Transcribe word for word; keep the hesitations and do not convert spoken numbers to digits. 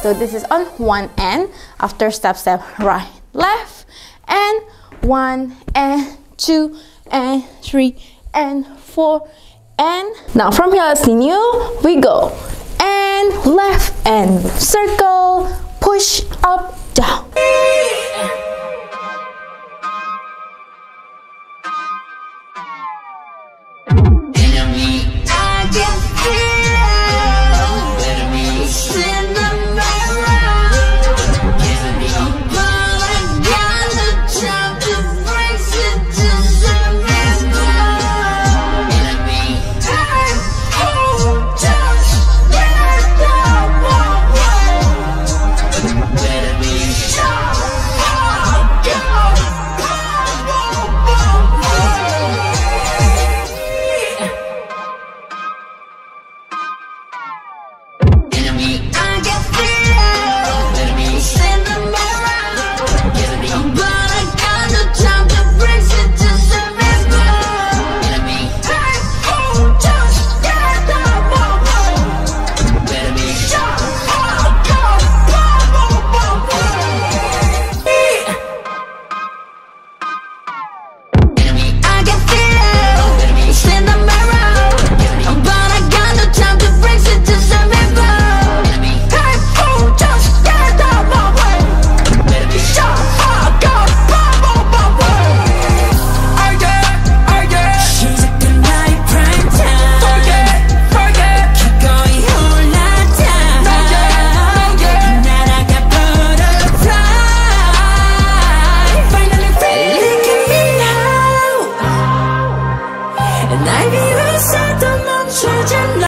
So this is on one end. After step, step, right, left, and one, and two, and three, and four, and now from here, let's continue. We go and left and circle, push up